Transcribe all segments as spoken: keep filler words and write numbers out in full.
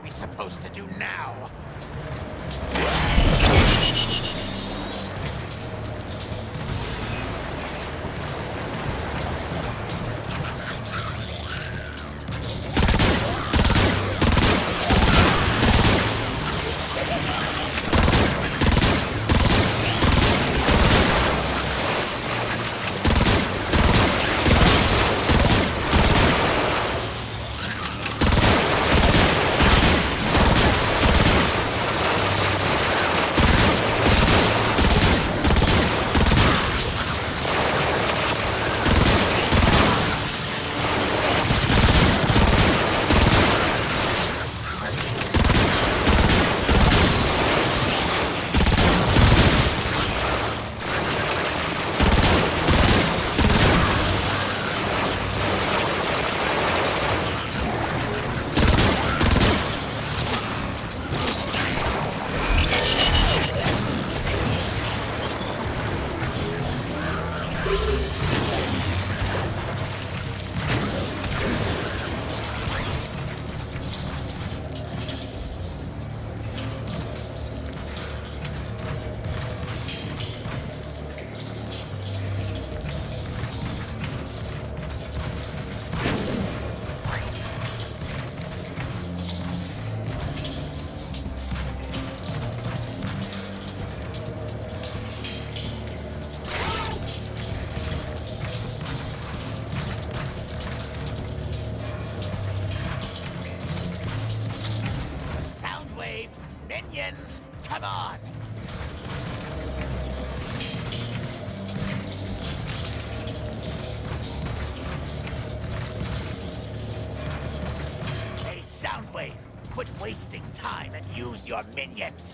we supposed to do now? Minions, come on! Hey, Soundwave, quit wasting time and use your minions!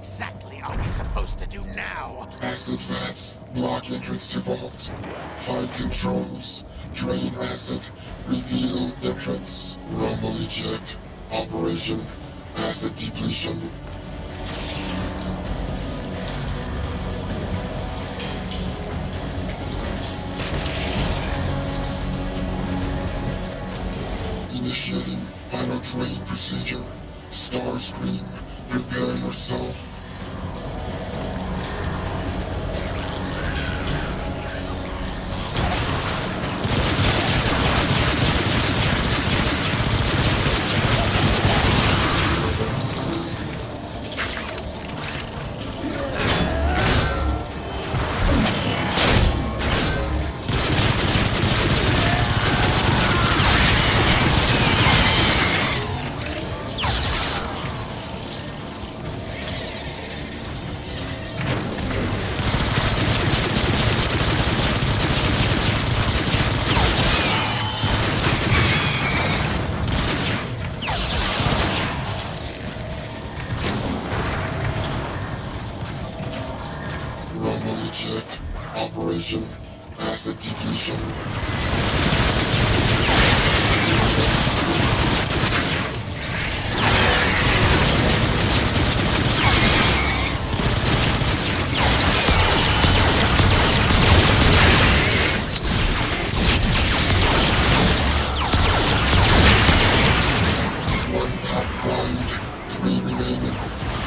exactly are we supposed to do now? Acid vats, block entrance to vault. Find controls, drain acid, reveal entrance. Rumble eject, operation, acid depletion. Initiating final drain procedure. Starscream, prepare yourself. Eject. Operation. Acid depletion. One cap primed. Three remaining.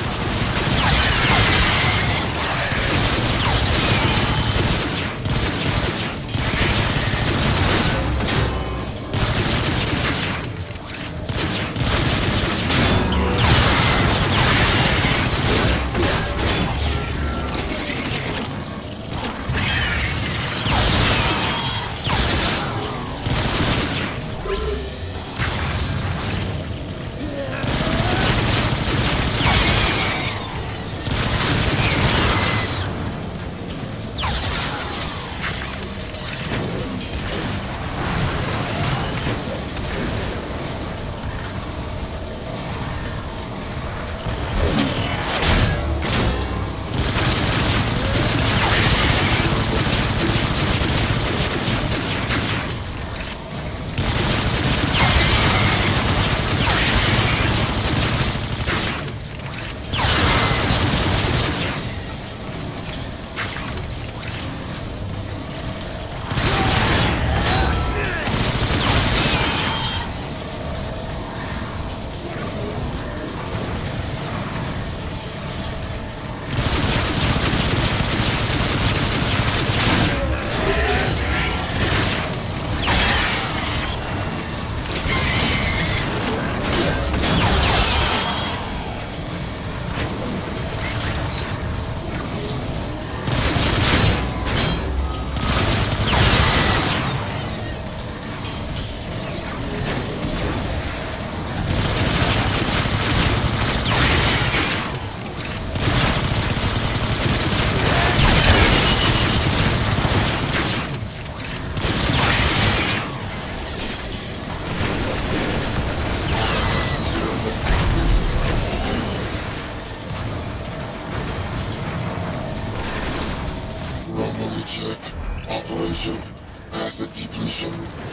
Eject. Operation. Acid depletion.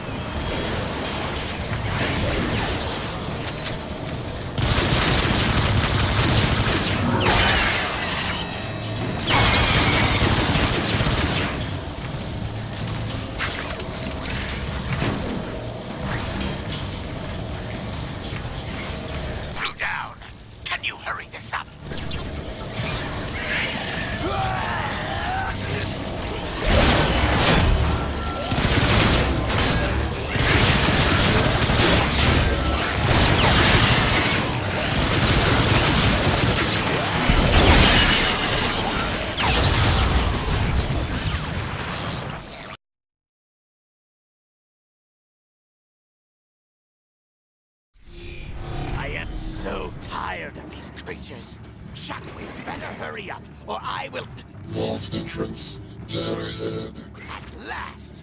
Two down. Can you hurry this up? I am so tired of these creatures. Shockwave, better hurry up, or I will... Vault entrance. Dead ahead. At last!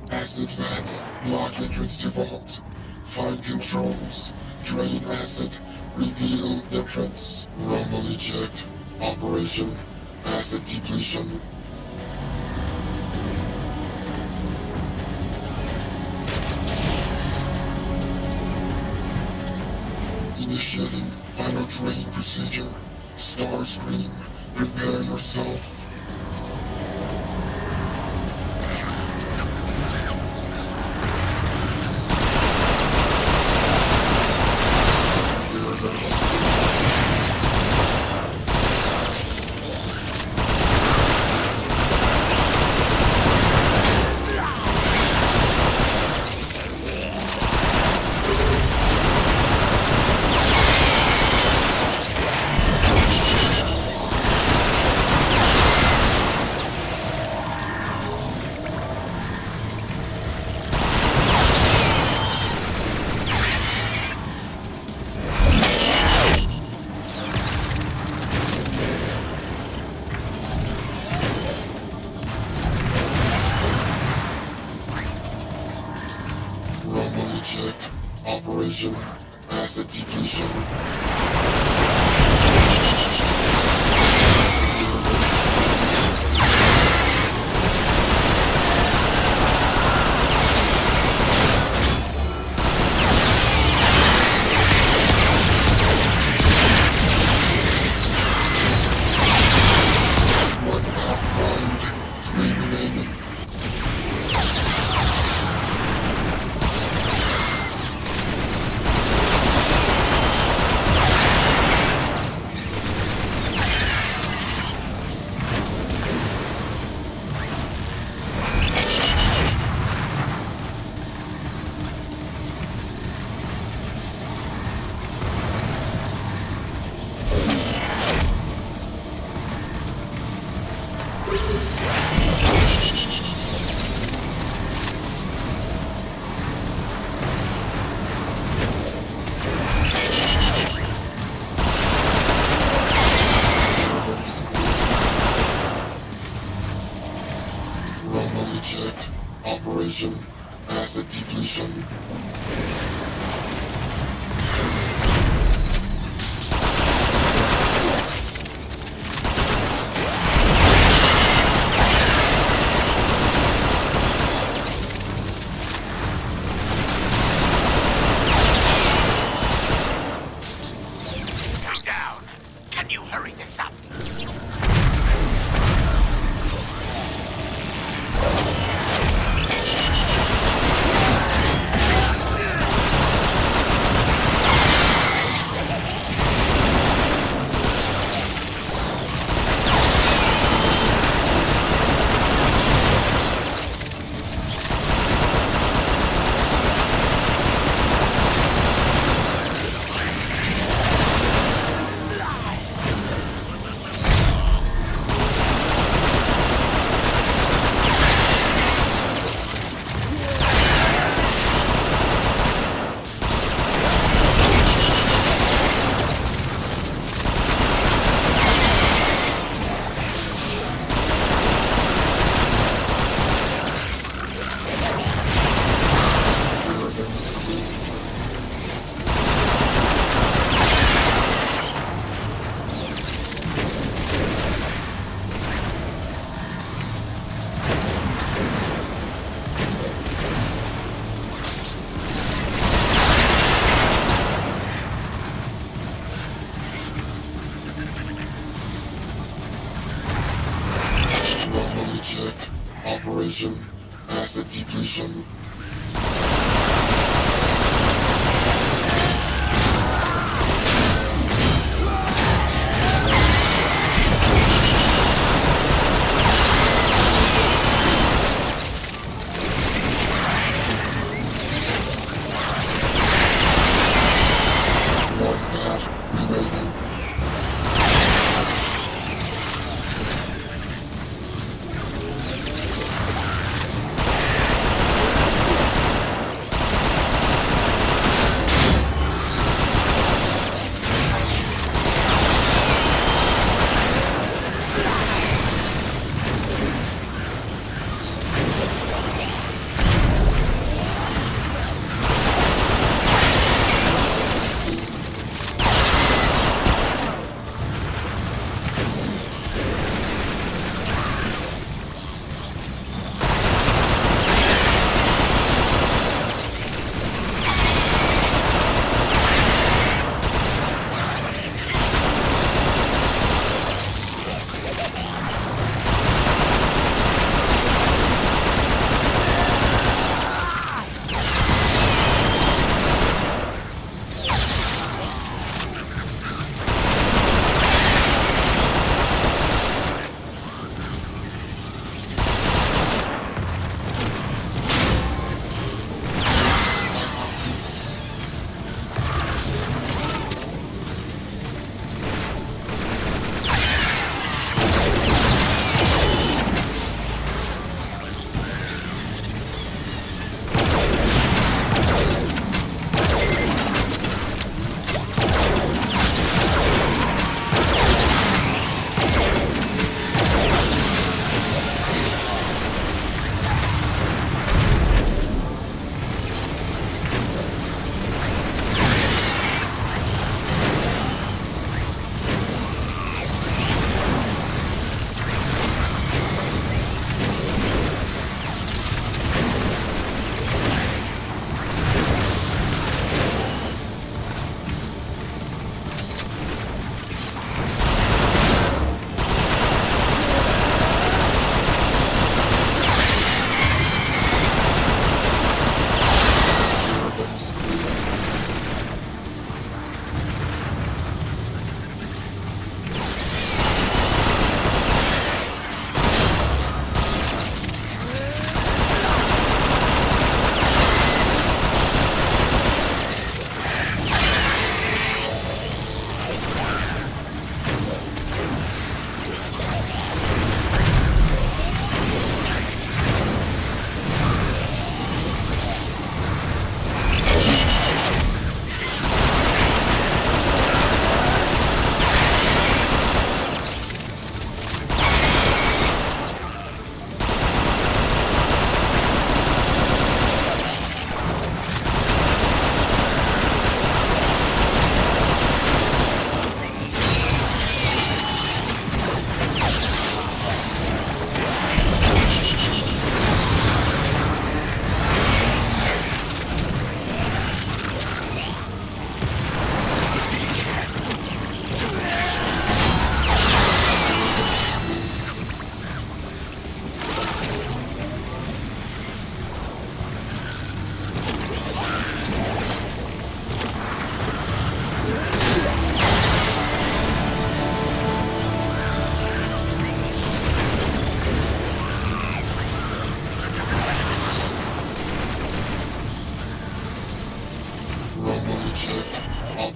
Acid vats block entrance to vault. Find controls. Drain acid. Reveal entrance. Rumble eject. Operation acid depletion. Initiating final drain procedure. Starscream, prepare yourself. Operation acid depletion. One map primed, three remaining. Rumble eject. Operation acid depletion. Calm down. Can you hurry this up? Operation acid depletion. One vat remaining.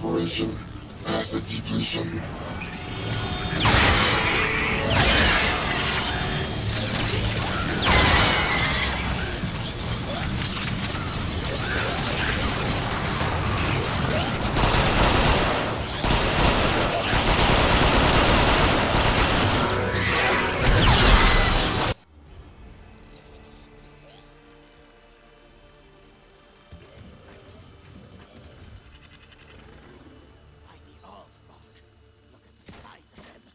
Operation Acid Depletion. By the Allspark. Look at the size of them.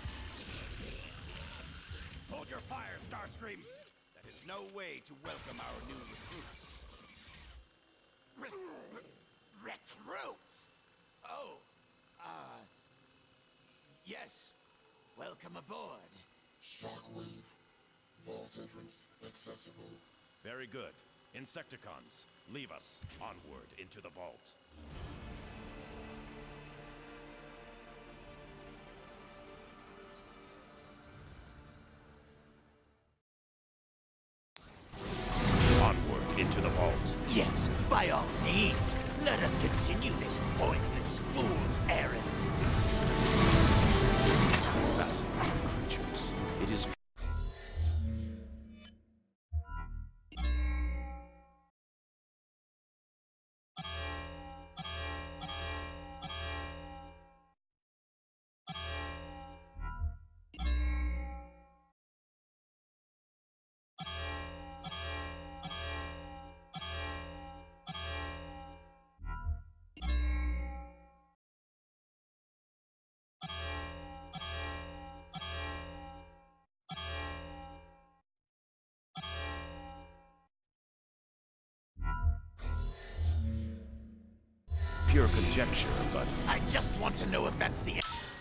Hold your fire, Starscream! That is no way to welcome our new recruits. Re re recruits? Oh, uh... yes. Welcome aboard. Shockwave. Vault entrance accessible. Very good. Insecticons, leave us. Onward into the vault. Onward into the vault. Yes, by all means. Let us continue this pointless fool's errand. Fascinating creatures. It is pure conjecture, but I just want to know if that's the...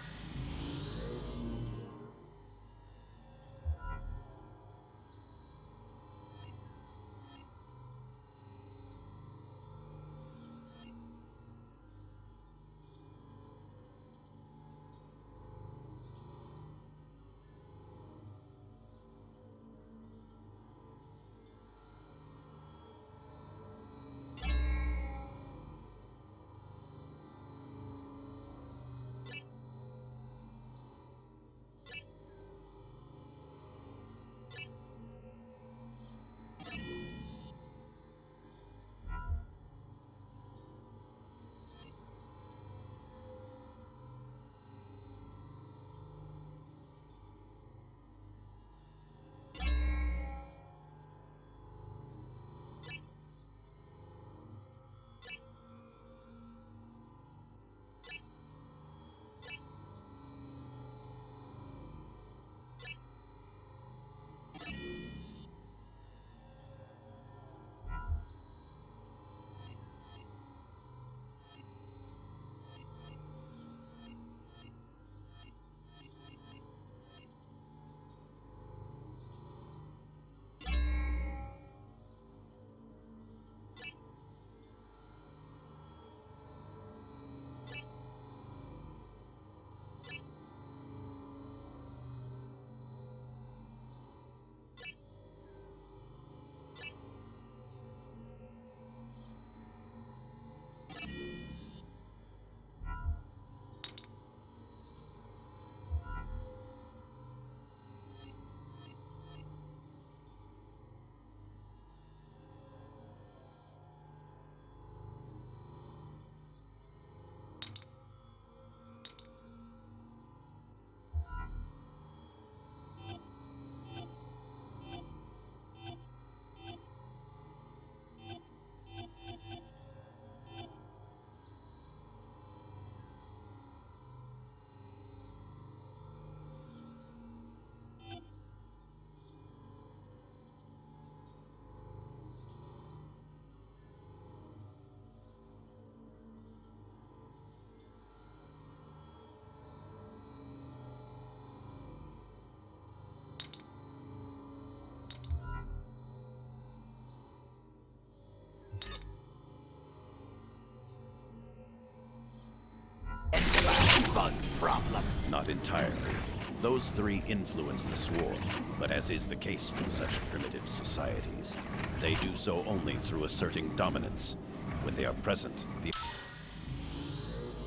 bug problem. not entirely. Those three influence the Swarm, but as is the case with such primitive societies, they do so only through asserting dominance. When they are present, the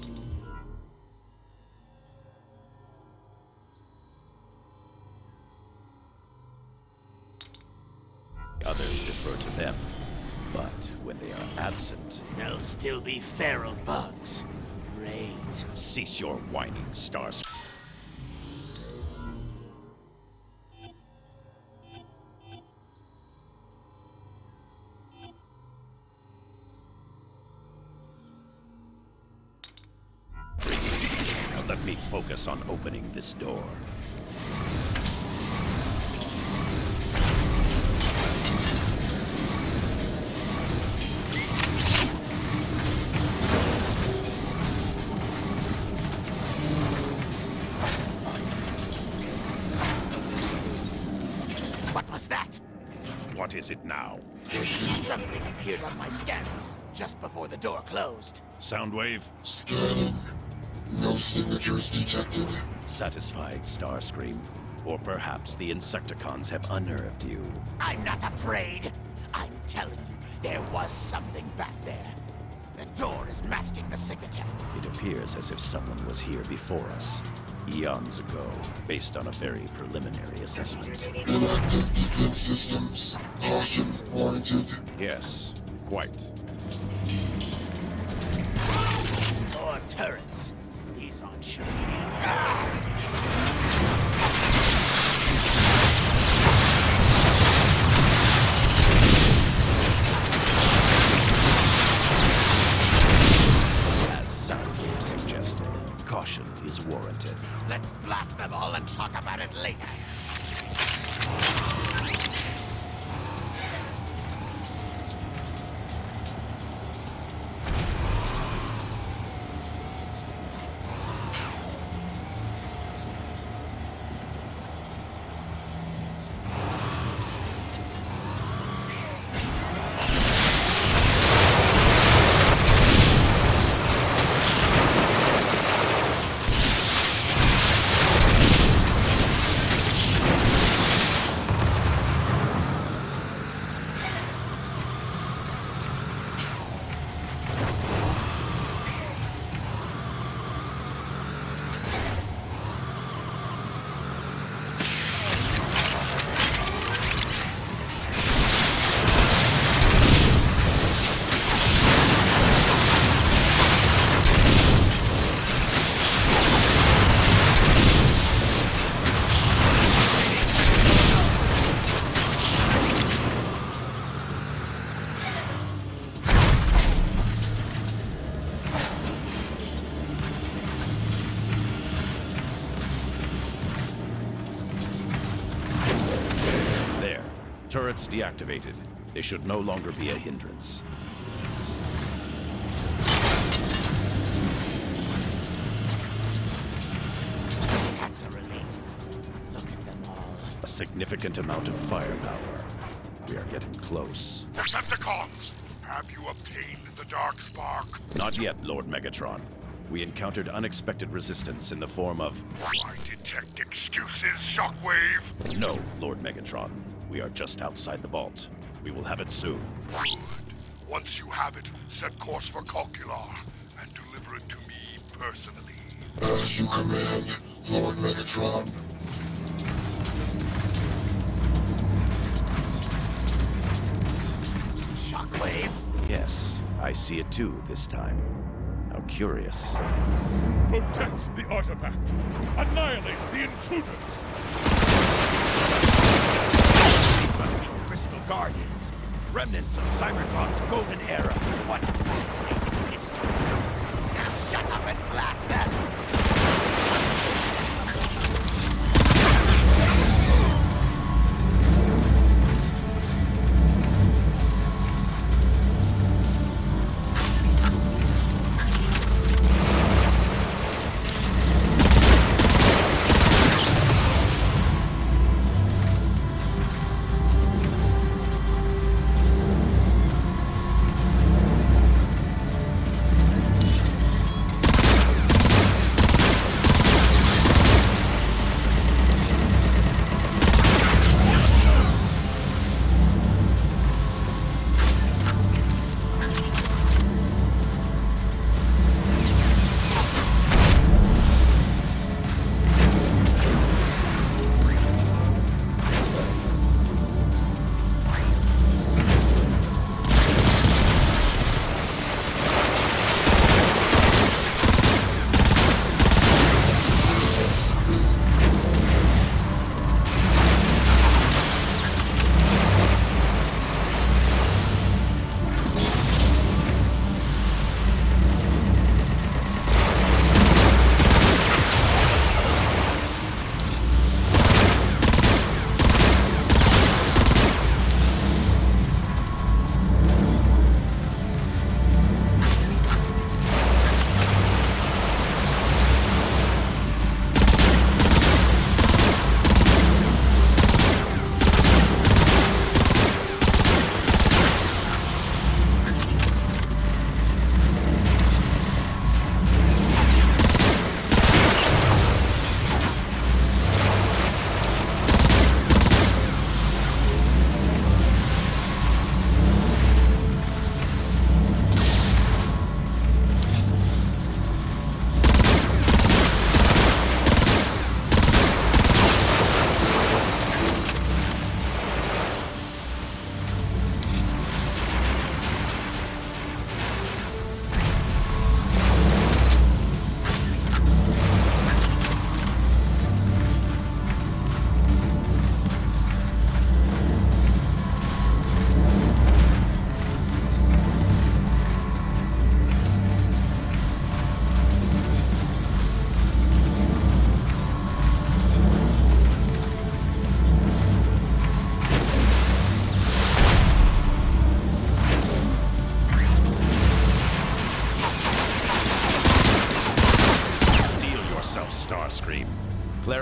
when they are absent. There'll still be feral bugs. Great. Cease your whining, Starscream. Now let me focus on opening this door. What was that? What is it now? Something appeared on my scanners just before the door closed. Soundwave? Scanning. No signatures detected. Satisfied, Starscream? Or perhaps the Insecticons have unnerved you? I'm not afraid. I'm telling you, there was something back there. The door is masking the signature. It appears as if someone was here before us, eons ago, based on a very preliminary assessment. Inactive defense systems. Caution warranted. Yes, quite. Or turrets. These aren't shooting me. Ah! Soundwave suggested. Caution is warranted. Let's blast them all and talk about it later. Turrets deactivated. They should no longer be a hindrance. That's a relief. Look at them all. A significant amount of firepower. We are getting close. Decepticons! Have you obtained the Dark Spark? Not yet, Lord Megatron. We encountered unexpected resistance in the form of... I detect excuses, Shockwave! No, Lord Megatron. We are just outside the vault. We will have it soon. Good. Once you have it, set course for Calcular and deliver it to me personally. As you command, Lord Megatron. Shockwave? Yes, I see it too this time. How curious. Protect the artifact! Annihilate the intruders! These must be Crystal Guardians. Remnants of Cybertron's golden era. What fascinating histories. Now shut up and blast them!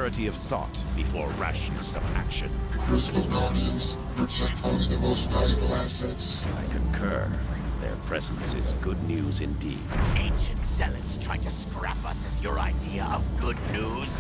clarity of thought before rashness of action. Crystal Guardians protect only the most valuable assets. I concur. Their presence is good news indeed. Ancient zealots trying to scrap us is your idea of good news?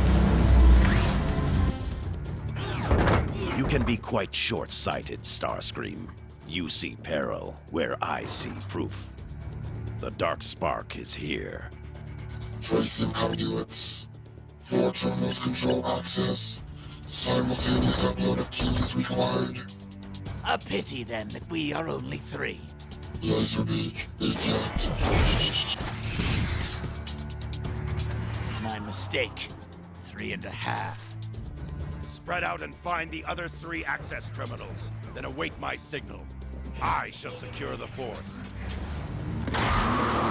You can be quite short-sighted, Starscream. You see peril where I see proof. The Dark Spark is here. Tracing conduits. Four terminals control access. Simultaneous upload of keys required. A pity then that we are only three. Laserbeak, eject. My mistake. Three and a half. Spread out and find the other three access terminals. Then await my signal. I shall secure the fourth.